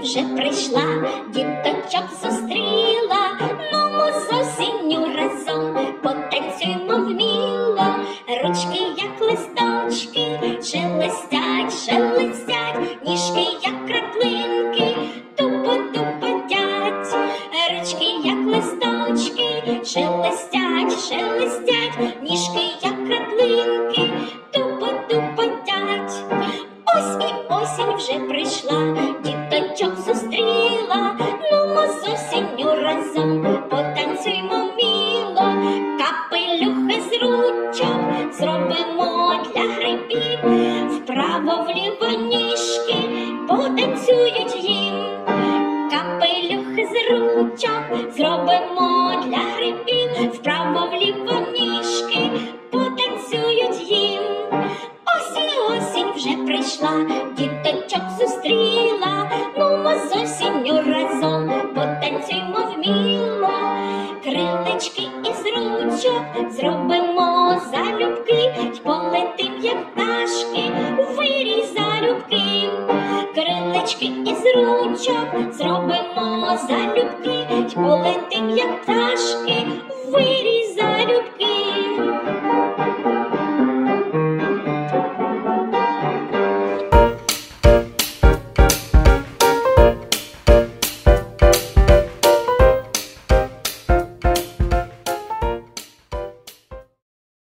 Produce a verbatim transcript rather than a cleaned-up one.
вже прийшла, діточок зустріла. Нумо з осінню разом потанцюймо вміло. Ручки, як листочки, шелестять, шелестять, ніжки, як краплинки, тупо-тупотять. Ручки, як листочки, шелестять, шелестять, ніжки, як краплинки, тупо-тупотять. Ось і осінь вже прийшла, діточок зустріла. Нумо з осінню разом потанцюймо вміло. Капелюхи з ручок зробимо для грибів. Вправо-вліво ніжки потанцюють їм. Капелюхи з ручок зробимо для грибів. Вправо-вліво ніжки потанцюють їм. Ось і осінь вже прийшла, діточок зустріла. Нумо з осінню разом потанцюймо вміло. Крилечки із ручок зробимо залюбки, й полетим, як пташки, у вирій залюбки. Крилечки із ручок зробимо залюбки, й полетим, як пташки, у вирій залюбки.